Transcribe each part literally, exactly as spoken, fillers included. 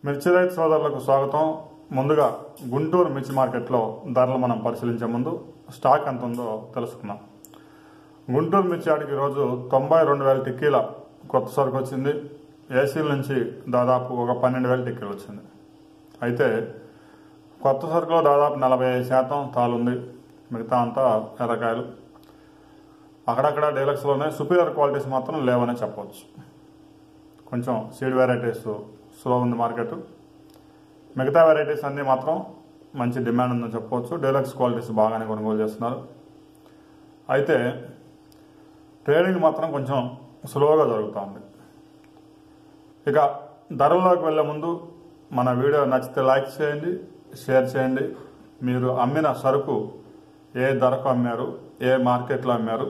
మిర్చి రైతు సోదరులకు స్వాగతం. ముందుగా గుంటూరు మిర్చి మార్కెట్లో ధరలు మనం పరిశీలించే ముందు స్టాక్ ఎంత ఉందో తెలుసుకుందాం. గుంటూరు మిర్చి ఆడికి ఈరోజు తొంభై రెండు వేల టిక్కీల కొత్త సరుకు వచ్చింది. ఏసీల నుంచి దాదాపు ఒక పన్నెండు వేల టిక్కీలు వచ్చింది. అయితే కొత్త సరుకులో దాదాపు నలభై ఐదు శాతం తాలుంది, మిగతా అంతా ఎర్రకాయలు. అక్కడక్కడ డీలక్స్లోనే సుపీరియర్ క్వాలిటీస్ మాత్రం లేవనే చెప్పవచ్చు. కొంచెం సీడ్ వెరైటీస్ స్లో ఉంది మార్కెట్. మిగతా వెరైటీస్ అన్నీ మాత్రం మంచి డిమాండ్ ఉందని చెప్పవచ్చు. డీలక్స్ క్వాలిటీస్ బాగానే కొనుగోలు చేస్తున్నారు. అయితే ట్రేడింగ్ మాత్రం కొంచెం స్లోగా జరుగుతుంది. ఇక ధరల్లోకి వెళ్ళే ముందు మన వీడియో నచ్చితే లైక్ చేయండి, షేర్ చేయండి. మీరు అమ్మిన సరుకు ఏ ధరకు అమ్మారు, ఏ మార్కెట్లో అమ్మారు,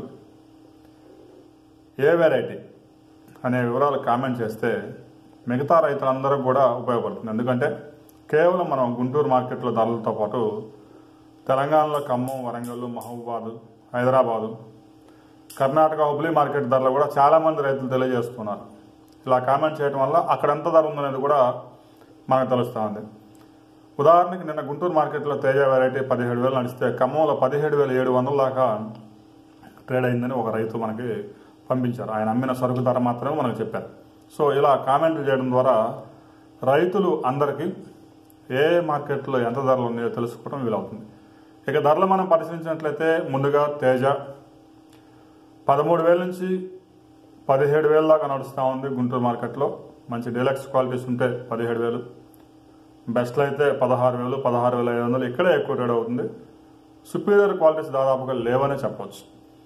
ఏ వెరైటీ అనే వివరాలు కామెంట్ చేస్తే మిగతా రైతులందరికీ కూడా ఉపయోగపడుతుంది. ఎందుకంటే కేవలం మనం గుంటూరు మార్కెట్లో ధరలతో పాటు తెలంగాణలో ఖమ్మం, వరంగల్, మహబూబాద్, హైదరాబాదు, కర్ణాటక హుబ్లీ మార్కెట్ ధరలు కూడా చాలామంది రైతులు తెలియజేస్తున్నారు. ఇలా కామెంట్ చేయడం వల్ల అక్కడ ఎంత ధర ఉందనేది కూడా మనకు తెలుస్తూ ఉంది. ఉదాహరణకి నిన్న గుంటూరు మార్కెట్లో తేజ వెరైటీ పదిహేడు వేలు నడిస్తే ఖమ్మంలో పదిహేడు వేల ఏడు వందల దాకా ట్రేడ్ అయిందని ఒక రైతు మనకి పంపించారు. ఆయన అమ్మిన సరుకు ధర మాత్రమే మనకు చెప్పారు. సో ఇలా కామెంట్లు చేయడం ద్వారా రైతులు అందరికీ ఏ మార్కెట్లో ఎంత ధరలు ఉన్నాయో తెలుసుకోవడం వీలవుతుంది. ఇక ధరలు మనం పరిశీలించినట్లయితే ముందుగా తేజ పదమూడు వేల నుంచి పదిహేడు వేల దాకా నడుస్తూ ఉంది గుంటూరు మార్కెట్లో. మంచి డీలక్స్ క్వాలిటీస్ ఉంటే పదిహేడు వేలు, బెస్ట్లో అయితే పదహారు వేలు పదహారు వేల ఐదు వందలు ఇక్కడే ఎక్కువ రేట్ అవుతుంది. సుపీరియర్ క్వాలిటీస్ దాదాపుగా లేవనే చెప్పవచ్చు.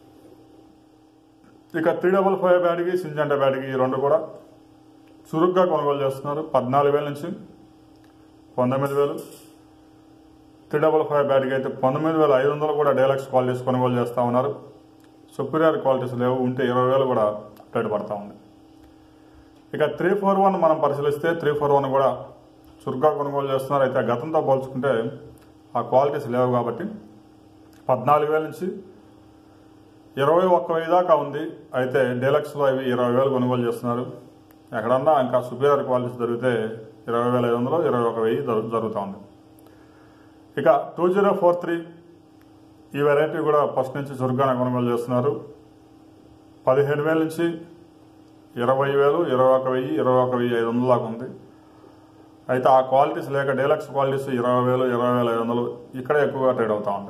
ఇక త్రీ డబల్ ఫైవ్ బ్యాడ్కి, సింజంటా బ్యాడ్కి ఈ రెండు కూడా చురుగ్గా కొనుగోలు చేస్తున్నారు. పద్నాలుగు వేల నుంచి పంతొమ్మిది వేలు త్రీ డబల్ ఫైవ్ బ్యాడ్కి అయితే పంతొమ్మిది వేల ఐదు వందలు కూడా డీలక్స్ క్వాలిటీస్ కొనుగోలు చేస్తూ ఉన్నారు. సుపీరియర్ క్వాలిటీస్ లేవు, ఉంటే ఇరవై వేలు కూడా రేటు పడుతూ ఉంది. ఇక త్రీ ఫోర్ వన్ మనం పరిశీలిస్తే త్రీ ఫోర్ వన్ కూడా చురుగ్గా కొనుగోలు చేస్తున్నారు. అయితే గతంతో పోల్చుకుంటే ఆ క్వాలిటీస్ లేవు కాబట్టి పద్నాలుగు వేల నుంచి ఇరవై ఒక్క వెయ్యి దాకా ఉంది. అయితే డీలక్స్లో అవి ఇరవై వేలు కొనుగోలు చేస్తున్నారు. ఎక్కడన్నా ఇంకా సుపీరియర్ క్వాలిటీస్ దొరికితే ఇరవై వేల ఐదు వందలు ఇరవై ఒక వెయ్యి జరుగుతూ ఉంది. ఇక టూ జీరో ఫోర్ త్రీ ఈ వెరైటీ కూడా ఫస్ట్ నుంచి చురుగ్గానే కొనుగోలు చేస్తున్నారు. పదిహేను వేల నుంచి ఇరవై వేలు ఇరవై ఒక వెయ్యి ఇరవై ఒక వెయ్యి ఐదు వందల దాకా ఉంది. అయితే ఆ క్వాలిటీస్ లేక డీలక్స్ క్వాలిటీస్ ఇరవై వేలు ఇరవై వేల ఐదు వందలు ఇక్కడే ఎక్కువగా ట్రేడ్ అవుతూ ఉంది.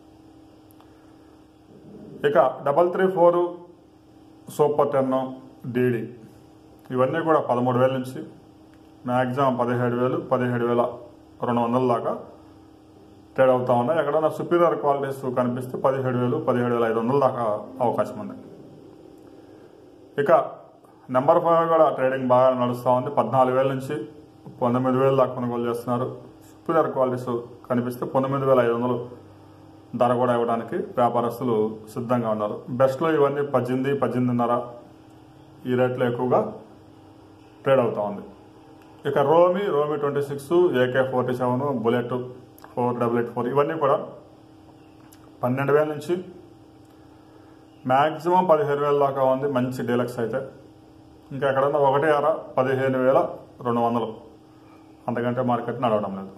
ఇక double three four super ten DD ఇవన్నీ కూడా పదమూడు వేల నుంచి మ్యాక్సిమం పదిహేడు వేలు పదిహేడు వేల రెండు వందల దాకా ట్రేడ్ అవుతూ ఉన్నాయి. ఎక్కడైనా సుపీరియర్ క్వాలిటీస్ కనిపిస్తే పదిహేడు వేలు పదిహేడు వేల ఐదు వందల దాకా అవకాశం ఉంది. ఇక నెంబర్ ఫైవ్ కూడా ట్రేడింగ్ బాగా నడుస్తూ ఉంది. పద్నాలుగు వేల నుంచి పంతొమ్మిది వేలు దాకా కొనుగోలు చేస్తున్నారు. సుపీరియర్ క్వాలిటీస్ కనిపిస్తే పంతొమ్మిది వేల ఐదు వందలు ధర కూడా ఇవ్వడానికి వ్యాపారస్తులు సిద్ధంగా ఉన్నారు. బెస్ట్లో ఇవన్నీ పద్దెనిమిది పద్దెనిమిదిన్నర ఈ రేట్లో ఎక్కువగా ట్రేడ్ అవుతూ ఉంది. ఇక రోమి రోమి twenty six AK forty seven bullet four double eight four ఇవన్నీ కూడా పన్నెండు వేల నుంచి మ్యాక్సిమం పదిహేను వేల దాకా ఉంది. మంచి డీలక్స్ అయితే ఇంకా ఎక్కడన్నా ఒకటి అర పదిహేను వేల రెండు వందలు అంతకంటే మార్కెట్ నడవడం లేదు.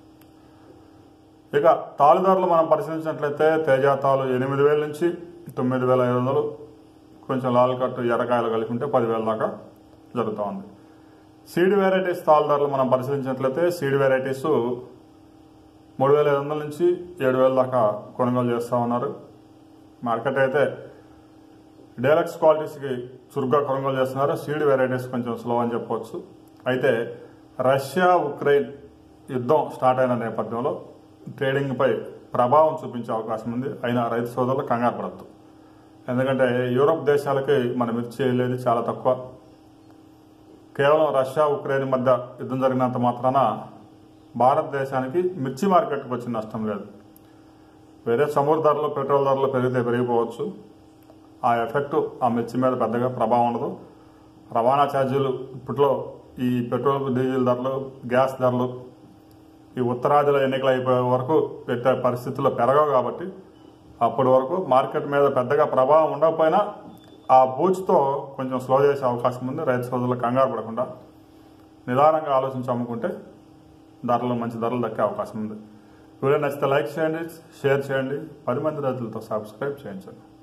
ఇక తాలు ధరలు మనం పరిశీలించినట్లయితే తేజ తాలు ఎనిమిది వేల నుంచి తొమ్మిది వేల ఐదు వందలు కొంచెం లాల్ కట్టు ఎర్రకాయలు కలిపి ఉంటే పదివేల దాకా జరుగుతూ ఉంది. సీడ్ వెరైటీస్ తాలు ధరలు మనం పరిశీలించినట్లయితే సీడ్ వెరైటీస్ మూడు వేల ఐదు వందల నుంచి ఏడు వేల దాకా కొనుగోలు చేస్తూ ఉన్నారు. మార్కెట్ అయితే డీలక్స్ క్వాలిటీస్కి చురుగ్గా కొనుగోలు చేస్తున్నారు. సీడ్ వెరైటీస్ కొంచెం స్లో అని చెప్పవచ్చు. అయితే రష్యా ఉక్రెయిన్ యుద్ధం స్టార్ట్ అయిన నేపథ్యంలో ట్రేడింగ్పై ప్రభావం చూపించే అవకాశం ఉంది. అయినా రైతు సోదరులు కంగారు పడద్దు. ఎందుకంటే యూరోప్ దేశాలకి మన మిర్చి వెళ్ళేది చాలా తక్కువ. కేవలం రష్యా ఉక్రెయిన్ మధ్య యుద్ధం జరిగినంత మాత్రాన భారతదేశానికి మిర్చి మార్కెట్కి వచ్చిన నష్టం లేదు. వేరే చమురు ధరలు పెట్రోల్ ధరలు పెరిగితే పెరిగిపోవచ్చు. ఆ ఎఫెక్టు ఆ మిర్చి మీద పెద్దగా ప్రభావం ఉండదు. రవాణా ఛార్జీలు ఇప్పట్లో ఈ పెట్రోల్ డీజిల్ ధరలు గ్యాస్ ధరలు ఈ ఉత్తరాదిలో ఎన్నికలు అయిపోయే వరకు పెట్టే పరిస్థితుల్లో పెరగవు కాబట్టి అప్పటి వరకు మార్కెట్ మీద పెద్దగా ప్రభావం ఉండకపోయినా ఆ బూచ్తో కొంచెం స్లో చేసే అవకాశం ఉంది. రైతు సోదరులు కంగారు పడకుండా నిదానంగా ఆలోచించి అమ్ముకుంటే ధరలు మంచి ధరలు దక్కే అవకాశం ఉంది. వీడియో నచ్చితే లైక్ చేయండి, షేర్ చేయండి, పది మంది రైతులతో సబ్స్క్రైబ్ చేయించండి.